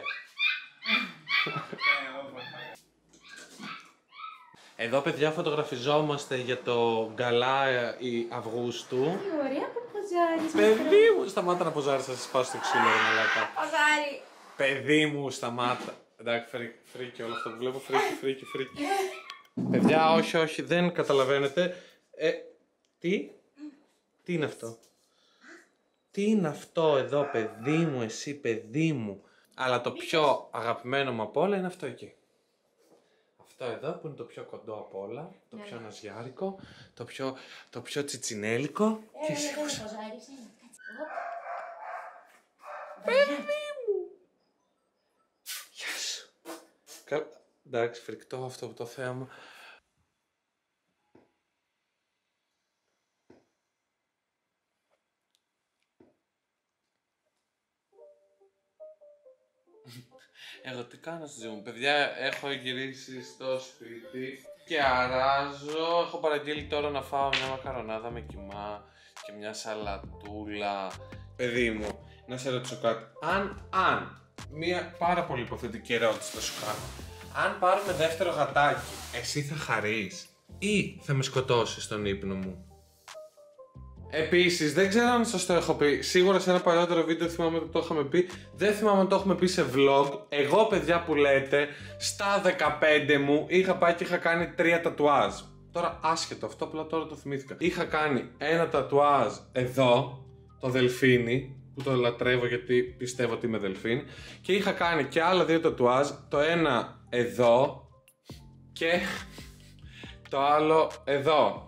Εδώ παιδιά φωτογραφιζόμαστε για το γκαλά Αυγούστου. Τι ωραία που ποζάρεις. Παιδί μου, σταμάτα να ποζάρεις, θα σας πάω στο ξύλο ρε μαλάκα. Ποζάρι. Παιδί μου, σταμάτα. Εντάξει, φρίκι όλο αυτό που βλέπω, φρίκι. Παιδιά, όχι, δεν καταλαβαίνετε. Τι είναι αυτό? Τι είναι αυτό εδώ, παιδί μου, εσύ, παιδί μου? Αλλά το πιο αγαπημένο μου απ' όλα είναι αυτό εκεί. Αυτό εδώ που είναι το πιο κοντό απ' όλα, το πιο ναζιάρικο, το πιο τσιτσινέλικο. Και εσύ πώς... Παιδί μου! Γεια σου! Εντάξει, φρικτό αυτό που το θέαμα. Εγώ τι κάνω στη ζωή μου? Παιδιά, έχω γυρίσει στο σπίτι και αράζω. Έχω παραγγείλει τώρα να φάω μια μακαρονάδα με κιμά και μια σαλατούλα. Παιδί μου, να σε ρωτήσω κάτι. Αν μια πάρα πολύ υποθετική ερώτηση θα σου κάνω. Αν πάρουμε δεύτερο γατάκι, εσύ θα χαρείς ή θα με σκοτώσεις στον ύπνο μου? Επίσης, δεν ξέρω αν σας το έχω πει. Σίγουρα σε ένα παλιότερο βίντεο θυμάμαι ότι το είχαμε πει. Δεν θυμάμαι αν το έχουμε πει σε vlog. Εγώ, παιδιά που λέτε, στα 15 μου είχα πάει και είχα κάνει 3 τατουάζ. Τώρα άσχετο αυτό, απλά τώρα το θυμήθηκα. Είχα κάνει ένα τατουάζ εδώ, το δελφίνι, που το λατρεύω γιατί πιστεύω ότι είμαι δελφίνι. Και είχα κάνει και άλλα 2 τατουάζ. Το ένα εδώ και το άλλο εδώ.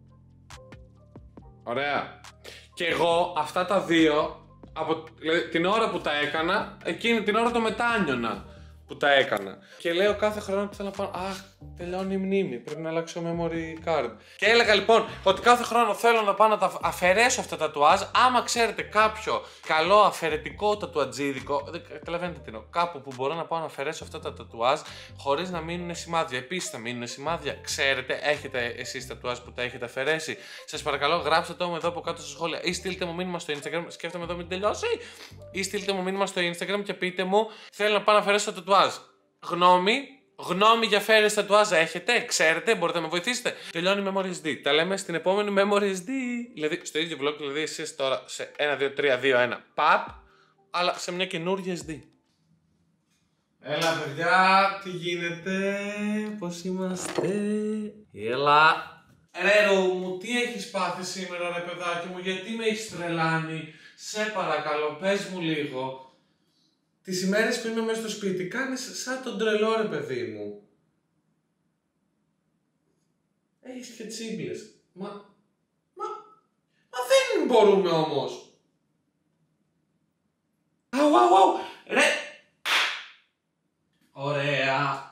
Ωραία. Και εγώ αυτά τα 2, δηλαδή την ώρα που τα έκανα, εκείνη την ώρα το μετάνιωνα που τα έκανα. Και λέω κάθε χρόνο ότι θέλω να πάω. Αχ, τελειώνει η μνήμη. Πρέπει να αλλάξω memory card. Και έλεγα λοιπόν ότι κάθε χρόνο θέλω να πάω να τα αφαιρέσω αυτά τα τατουάζ. Άμα ξέρετε κάποιο καλό αφαιρετικό τατουατζίδικο, δεν καταλαβαίνετε τι εννοώ. Κάπου που μπορώ να πάω να αφαιρέσω αυτά τα τατουάζ χωρίς να μείνουν σημάδια. Επίσης θα μείνουν σημάδια. Ξέρετε, έχετε εσείς τατουάζ που τα έχετε αφαιρέσει? Σας παρακαλώ, γράψτε το μου εδώ από κάτω στα σχόλια. Ή στείλτε μου μήνυμα στο Instagram. Σκέφτομαι εδώ μην τελειώσει. Ή στείλτε μου μήνυμα στο Instagram και πείτε μου, θέλω να πάω να αφαιρέσω το τατουάζ. Γνώμη για αφαίρεση τατουάζ έχετε? Ξέρετε, μπορείτε να με βοηθήσετε? Τελειώνει η Memory SD. Τα λέμε στην επόμενη Memory SD. Δηλαδή στο ίδιο vlog, δηλαδή εσείς τώρα σε 1, 2, 3, 2, 1 παπ, αλλά σε μια καινούργια SD. Έλα παιδιά, τι γίνεται, πώς είμαστε? Έλα. Ρε μου, τι έχεις πάθει σήμερα ρε παιδάκι μου, γιατί με έχεις τρελάνει? Σε παρακαλώ, πες μου λίγο. Τις ημέρες που είμαι μέσα στο σπίτι κάνεις σαν τον τρελό ρε παιδί μου. Έχεις και τσίμπλες. Μα δεν μπορούμε όμως. Αου, ρε. Ωραία.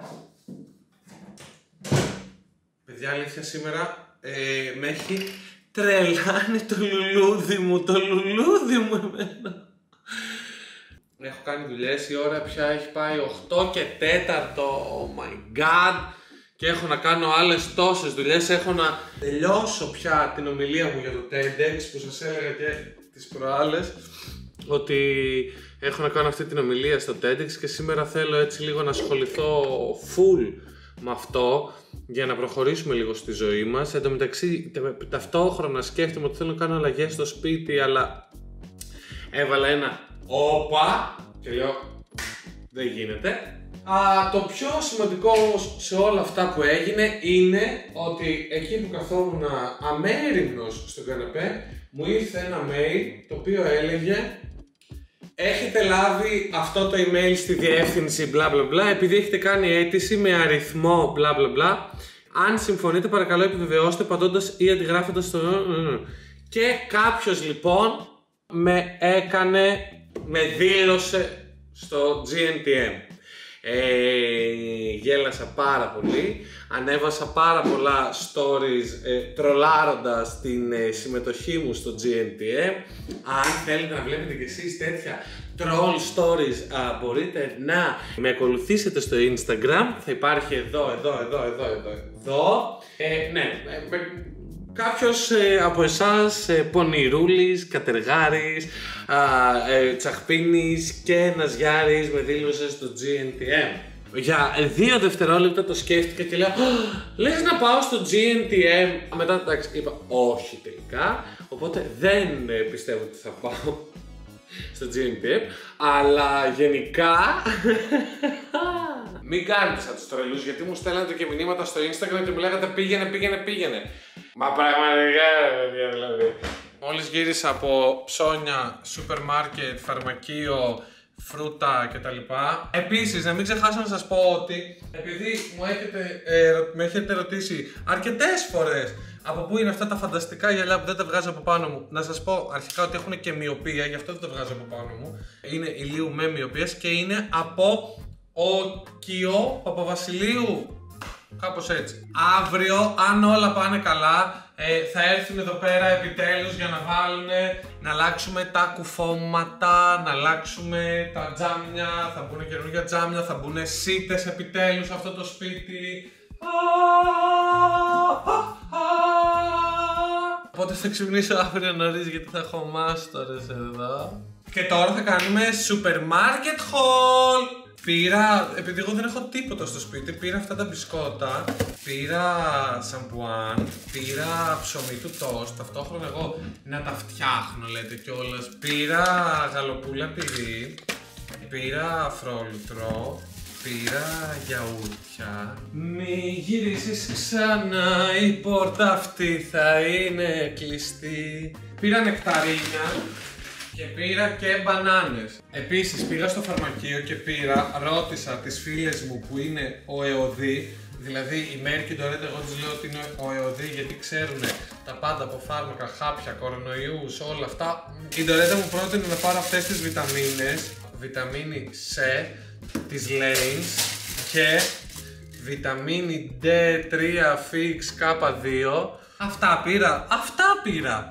Παιδιά, αλήθεια σήμερα με έχει τρελάνει το λουλούδι μου εμένα. Έχω κάνει δουλειές, η ώρα πια έχει πάει 8 και 4, oh my god. Και έχω να κάνω άλλες τόσες δουλειές, έχω να τελειώσω πια την ομιλία μου για το TEDx που σας έλεγα και τις προάλλες. Ότι έχω να κάνω αυτή την ομιλία στο TEDx και σήμερα θέλω έτσι λίγο να ασχοληθώ full με αυτό για να προχωρήσουμε λίγο στη ζωή μας. Εν τω μεταξύ ταυτόχρονα σκέφτομαι ότι θέλω να κάνω αλλαγές στο σπίτι, αλλά έβαλα ένα όπα και λέω δεν γίνεται. Το πιο σημαντικό όμως σε όλα αυτά που έγινε είναι ότι εκεί που καθόμουν αμέριμνος στον καναπέ μου ήρθε ένα mail το οποίο έλεγε έχετε λάβει αυτό το email στη διεύθυνση bla bla bla επειδή έχετε κάνει αίτηση με αριθμό bla bla bla. Αν συμφωνείτε παρακαλώ επιβεβαιώστε πατώντας ή αντιγράφοντας το... Και κάποιος λοιπόν με δήλωσε στο GNTM. Γέλασα πάρα πολύ. Ανέβασα πάρα πολλά stories τρολάροντας την συμμετοχή μου στο GNTM. Αν θέλετε να βλέπετε κι εσείς τέτοια troll stories, μπορείτε να με ακολουθήσετε στο Instagram. Θα υπάρχει εδώ. Ναι, κάποιος από εσάς, πονηρούλης, κατεργάρης, τσαχπίνης και ναζιάρης με δήλωσε στο GNTM. Για 2 δευτερόλεπτα το σκέφτηκα και λέω λες να πάω στο GNTM. Μετά εντάξει, είπα όχι τελικά, οπότε δεν πιστεύω ότι θα πάω στο GNTM, αλλά γενικά μην κάνετε σαν τους τρελούς, γιατί μου στέλνατε και μηνύματα στο Instagram και μου λέγατε πήγαινε. Μα πραγματικά δηλαδή. Μόλις γύρισα από ψώνια, σούπερ μάρκετ, φαρμακείο, φρούτα κτλ. Επίσης, να μην ξεχάσω να σας πω ότι επειδή με έχετε ρωτήσει αρκετές φορές από πού είναι αυτά τα φανταστικά γυαλιά που δεν τα βγάζω από πάνω μου. Να σας πω αρχικά ότι έχουν και μοιοπία, γι' αυτό δεν τα βγάζω από πάνω μου. Είναι ηλίου με μοιοπίας και είναι από Όκιο Παπαβασιλείου. Κάπως έτσι. Αύριο, αν όλα πάνε καλά, θα έρθουν εδώ πέρα επιτέλους για να να αλλάξουμε τα κουφώματα, να αλλάξουμε τα τζάμια, θα μπουν καινούργια τζάμια, θα μπουν σίτες επιτέλους σε αυτό το σπίτι. Οπότε θα ξυπνήσω αύριο νωρίς γιατί θα έχω μάστορες εδώ. Και τώρα θα κάνουμε σούπερ μάρκετ haul. Πήρα, επειδή εγώ δεν έχω τίποτα στο σπίτι, πήρα αυτά τα μπισκότα, πήρα σαμπουάν, πήρα ψωμί του τόστ, ταυτόχρονα εγώ να τα φτιάχνω λέτε κιόλας, πήρα γαλοπούλα τυρί, πήρα αφρόλουτρο, πήρα γιαούρτια. Μη γυρίσεις ξανά, η πόρτα αυτή θα είναι κλειστή. Πήρα νεκταρίνια. Και πήρα και μπανάνες. Επίσης πήγα στο φαρμακείο και ρώτησα τις φίλες μου που είναι ο ΕΟΔΗ, δηλαδή η Μέρη και η Ντορέτα, εγώ τους λέω ότι είναι ο ΕΟΔΗ γιατί ξέρουν τα πάντα από φάρμακα, χάπια, κορονοϊούς, όλα αυτά. Η Ντορέτα μου πρότεινε να πάρω αυτές τις βιταμίνες, βιταμίνη C, της Lanes και βιταμίνη D3 Fix K2. Αυτά πήρα.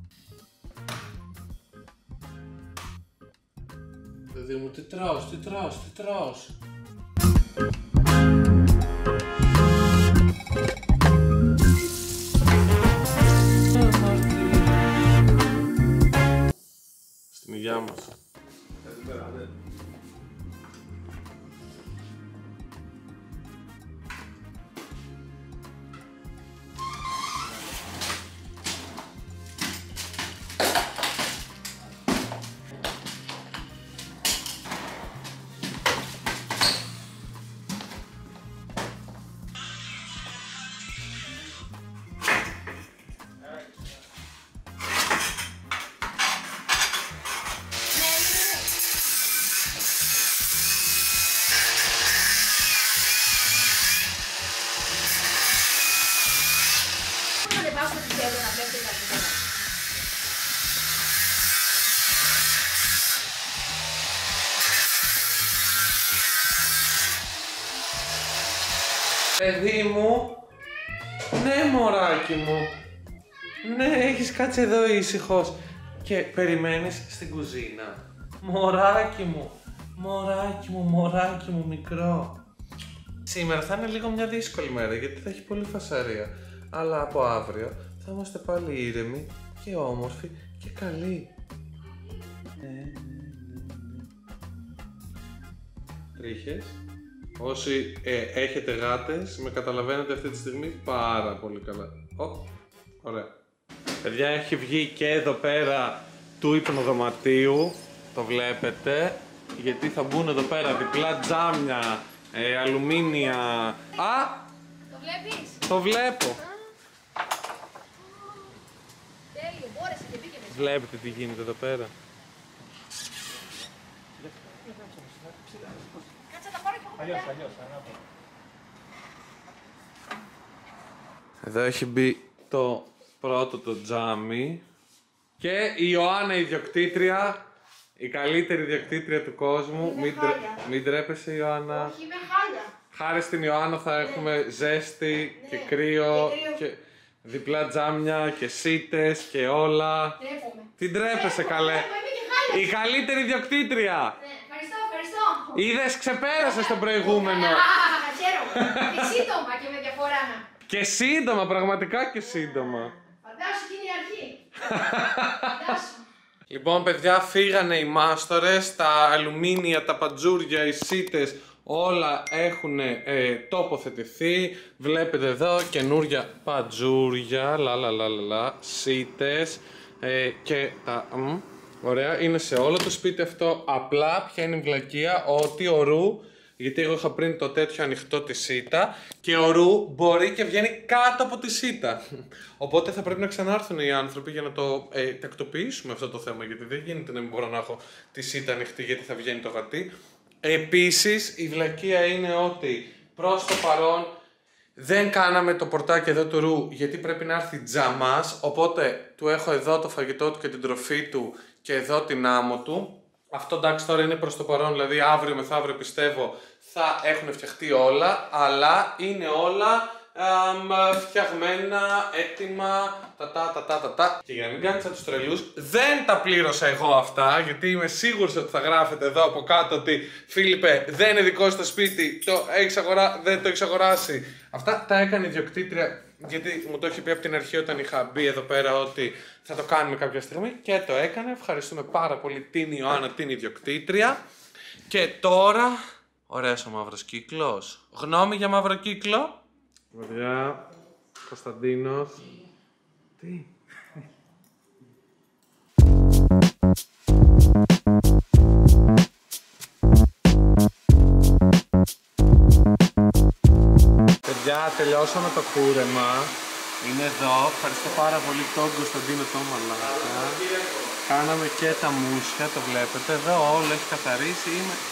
Παιδί μου, τι τρως. Στην υγειά μας. Παιδί μου, ναι μωράκι μου, ναι έχεις κάτσει εδώ ήσυχος και περιμένεις στην κουζίνα. Μωράκι μου μικρό. Σήμερα θα είναι λίγο μια δύσκολη μέρα γιατί θα έχει πολύ φασαρία, αλλά από αύριο θα είμαστε πάλι ήρεμοι και όμορφοι και καλοί. Τρίχες. Όσοι έχετε γάτες, με καταλαβαίνετε αυτή τη στιγμή πάρα πολύ καλά. Ωραία. Παιδιά, έχει βγει και εδώ πέρα του υπνοδωματίου, το βλέπετε, γιατί θα μπουν εδώ πέρα διπλά τζάμια, αλουμίνια. Το βλέπεις? Το βλέπω. Τέλειο, μπόρεσε και μπήκε μέσα. Βλέπετε τι γίνεται εδώ πέρα. Εδώ έχει μπει το πρώτο το τζάμι και η Ιωάννα η ιδιοκτήτρια Η καλύτερη ιδιοκτήτρια του κόσμου. Μην τρέπεσαι, Ιωάννα. Όχι, είμαι χάλια. Χάρη στην Ιωάννα θα έχουμε ζέστη και κρύο και διπλά τζάμια και σίτες και όλα. Τι ντρέπεσαι, καλέ. Η καλύτερη ιδιοκτήτρια. Ευχαριστώ. Είδες, ξεπέρασες τον προηγούμενο. Χαίρομαι. Και σύντομα και με διαφορά. Και σύντομα, πραγματικά και σύντομα. Φαντάσου και είναι η αρχή. Φαντάσου. Λοιπόν, παιδιά, φύγανε οι μάστορες, τα αλουμίνια, τα παντζούρια, οι σίτες, όλα έχουν τοποθετηθεί. Βλέπετε εδώ καινούρια παντζούρια, σίτες και τα... Ωραία, είναι σε όλο το σπίτι αυτό. Απλά ποια είναι η βλακεία, ότι ο ρου, γιατί εγώ είχα πριν το τέτοιο ανοιχτό τη σίτα και ο ρου μπορεί και βγαίνει κάτω από τη σίτα. Οπότε θα πρέπει να ξανάρθουν οι άνθρωποι για να το τακτοποιήσουμε αυτό το θέμα, γιατί δεν γίνεται να μην μπορώ να έχω τη σίτα ανοιχτή γιατί θα βγαίνει το γατί. Επίσης η βλακεία είναι ότι προς το παρόν δεν κάναμε το πορτάκι εδώ του ρου γιατί πρέπει να έρθει τζαμάς, οπότε του έχω εδώ το φαγητό του και την τροφή του και εδώ την άμμο του. Αυτό εντάξει τώρα είναι προς το παρόν, δηλαδή αύριο μεθαύριο πιστεύω θα έχουν φτιαχτεί όλα, αλλά είναι όλα φτιαγμένα, έτοιμα, Και για να μην κάνεις σαν τους τρελούς, δεν τα πλήρωσα εγώ αυτά, γιατί είμαι σίγουρος ότι θα γράφετε εδώ από κάτω ότι Φίλιππε, δεν είναι δικό σου το σπίτι, δεν το έχεις αγοράσει. Αυτά τα έκανε η ιδιοκτήτρια, γιατί μου το είχε πει από την αρχή όταν είχα μπει εδώ πέρα ότι θα το κάνουμε κάποια στιγμή και το έκανε. Ευχαριστούμε πάρα πολύ την Ιωάννα, την ιδιοκτήτρια. Και τώρα, ωραίος ο μαύρος κύκλος. Γνώμη για μαύρο κύκλο. Παιδιά, Κωνσταντίνος. Τι. Παιδιά, τελειώσαμε το κούρεμα. Είναι εδώ. Ευχαριστώ πάρα πολύ τον Κωνσταντίνο το μαλάκα. Κάναμε και τα μουσια, το βλέπετε. Εδώ όλο έχει καθαρίσει.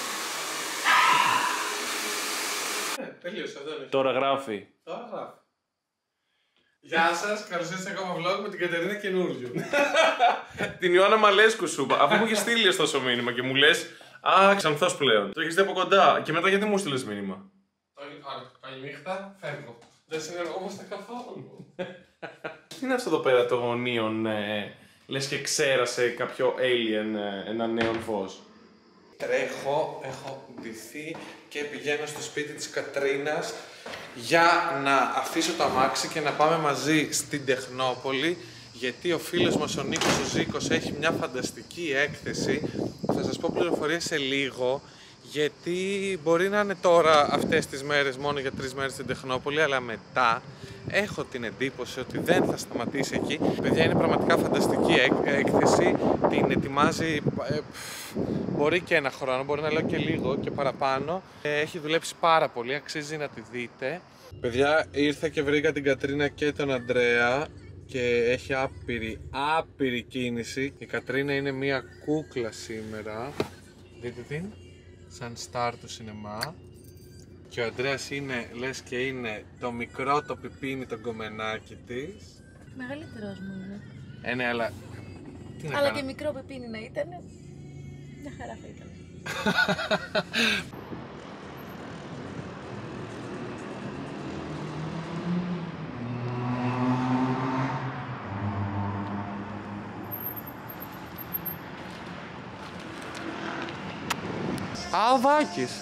Τελείωσε, εδώ είναι. Τώρα γράφει. Τώρα γράφει. Γεια σας, καλώς ήρθατε σε ακόμα vlog με την Κατερίνα καινούριου. Την Ιωάννα Μαλέσκου σου είπα. Αφού μου έχεις στείλει ωστόσο μήνυμα και μου λες α, Ξανθός πλέον. Το έχεις δει από κοντά. Και μετά γιατί μου στείλες μήνυμα. Καληνύχτα, φεύγω. Δεν συνεργόμαστε καθόλου. Τι είναι αυτό εδώ πέρα το neon, λες και ξέρασε κάποιο alien ένα neon φως. Τρέχω, έχω ντυθεί και πηγαίνω στο σπίτι της Κατρίνας για να αφήσω το αμάξι και να πάμε μαζί στην Τεχνόπολη, γιατί ο φίλος μας ο Νίκος ο Ζήκος έχει μια φανταστική έκθεση. Θα σας πω πληροφορίες σε λίγο, γιατί μπορεί να είναι τώρα αυτές τις μέρες μόνο για 3 μέρες στην Τεχνόπολη, αλλά μετά έχω την εντύπωση ότι δεν θα σταματήσει εκεί. Παιδιά, είναι πραγματικά φανταστική έκθεση, την ετοιμάζει μπορεί και ένα χρόνο, μπορεί να λέω και λίγο και παραπάνω. Έχει δουλέψει πάρα πολύ, αξίζει να τη δείτε. Παιδιά, ήρθα και βρήκα την Κατρίνα και τον Αντρέα και έχει άπειρη κίνηση. Η Κατρίνα είναι μια κούκλα σήμερα, δείτε την, σαν στάρ του σινεμά. Και ο Αντρέας είναι, λες και είναι το μικρό το πιπίνι, το κομμενάκι της. Μεγαλύτερος μου είναι. Ναι, αλλά... Αλλά και μικρό πιπίνι να ήταν, μια χαρά θα ήταν. Α, ο Βάκης.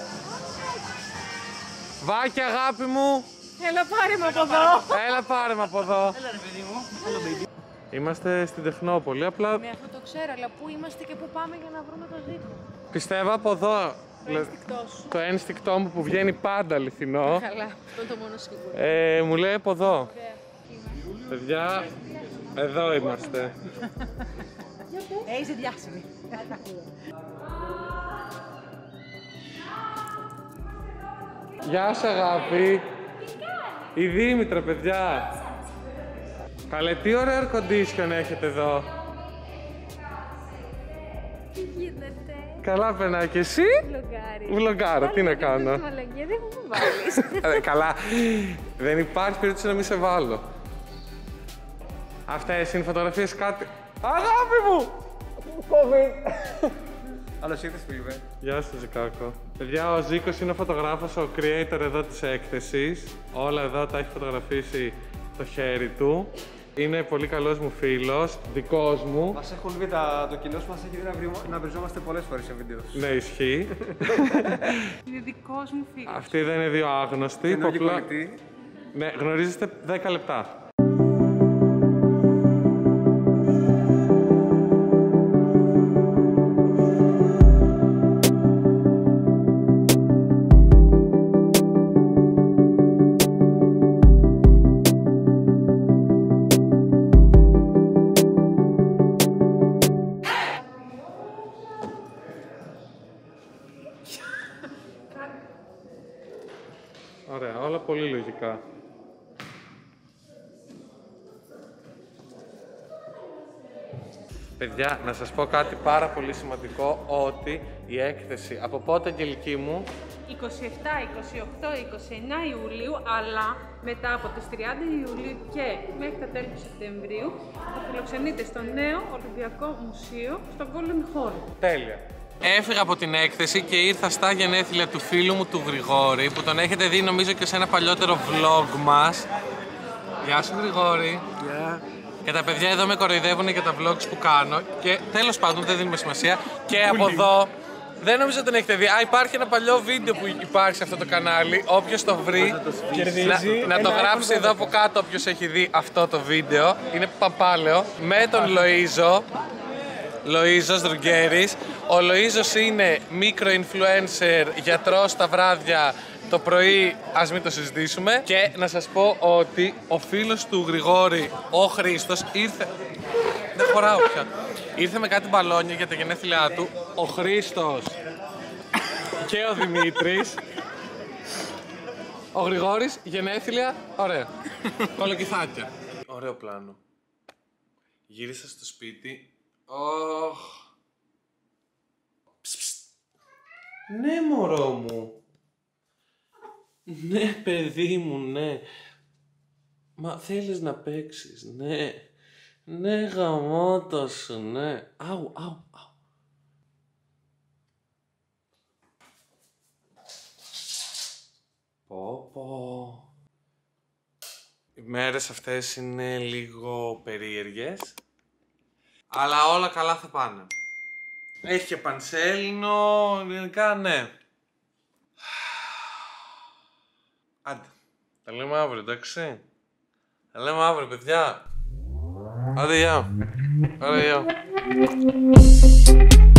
Βάκη, αγάπη μου. Έλα πάρε με από εδώ. Έλα πάρε με από εδώ. Έλα ρε παιδί μου. Hello, baby. Είμαστε στην Τεχνόπολη, απλά... Ναι, αυτό το ξέρω, αλλά πού είμαστε και πού πάμε για να βρούμε το ζήτημα. Πιστεύω από εδώ. Το ένστικτό σου. Το ένστικτό μου που βγαίνει πάντα αληθινό. Καλά, αυτό είναι το μόνο σίγουρο. Μου λέει από εδώ. Ωραία. Παιδιά, εδώ είμαστε. Είσαι διάσημη. Γεια σας αγάπη. Η Δήμητρα, παιδιά. Καλέ, τι ωραίο air condition έχετε εδώ. Τι γίνεται. Καλά περνάει και εσύ. Βλογκάρα, τι να κάνω. Μαλακία, δεν μου βάλεις. Καλά, δεν υπάρχει περίπτωση να μην σε βάλω. Αυτές είναι φωτογραφίες κάτι. Αγάπη μου! COVID! Καλώς ήρθες, Φίλιππε. Γεια σου, Ζικάκο. Παιδιά, ο Ζήκος είναι ο φωτογράφος, ο creator εδώ της έκθεσης. Όλα εδώ τα έχει φωτογραφίσει το χέρι του. Είναι πολύ καλός μου φίλος, δικός μου. Μας έχουν πει το κοινό μας έχει δει να βριζόμαστε πολλές φορές σε βίντεο. Ναι, ισχύει. Είναι δικός μου φίλος. Αυτοί δεν είναι δύο άγνωστοι. Ενώ και κολλητοί. Ναι, γνωρίζεστε 10 λεπτά. Ωραία, όλα πολύ λογικά. Παιδιά, να σας πω κάτι πάρα πολύ σημαντικό, ότι η έκθεση από πότε, Αγγελική μου? 27, 28, 29 Ιουλίου, αλλά μετά από τις 30 Ιουλίου και μέχρι τα τέλη του Σεπτεμβρίου θα φιλοξενείτε στο νέο Ολυμπιακό Μουσείο στο Golden Hall. Τέλεια. Έφυγα από την έκθεση και ήρθα στα γενέθλια του φίλου μου του Γρηγόρη, που τον έχετε δει νομίζω και σε ένα παλιότερο vlog μας. Γεια σου, Γρηγόρη. Γεια. Και τα παιδιά εδώ με κοροϊδεύουν για τα vlogs που κάνω και τέλος πάντων δεν δίνουμε σημασία. Και από εδώ δεν νομίζω ότι τον έχετε δει. Υπάρχει ένα παλιό βίντεο που υπάρχει σε αυτό το κανάλι. Όποιος το βρει, να το γράψει εδώ από κάτω όποιος έχει δει αυτό το βίντεο. Είναι παπάλαιο. Με τον Λοΐζος Δρουγκέρης. Ο Λοΐζος είναι micro-influencer, γιατρός τα βράδια, το πρωί ας μην το συζητήσουμε. Και να σας πω ότι ο φίλος του Γρηγόρη, ο Χρήστος, ήρθε... Δεν χωράω πια. Ήρθε με κάτι μπαλόνια για τα γενέθλιά του. Ο Χρήστος και ο Δημήτρης. Ο Γρηγόρης, γενέθλια, ωραία. Κολοκυθάκια. Ωραίο πλάνο. Γύρισα στο σπίτι. Ναι, μωρό μου. Ναι, παιδί μου, ναι. Μα θέλεις να παίξεις, ναι. Ναι, γαμώτο σου, ναι. Αου, αου, αου. Πω. Οι μέρες αυτές είναι λίγο περίεργες, αλλά όλα καλά θα πάνε. Έχει και πανσέλινο, γενικά ναι. Άντε, τα λέμε αύριο, εντάξει. Τα λέμε αύριο, παιδιά. Άντε, γεια. Άντε, γεια.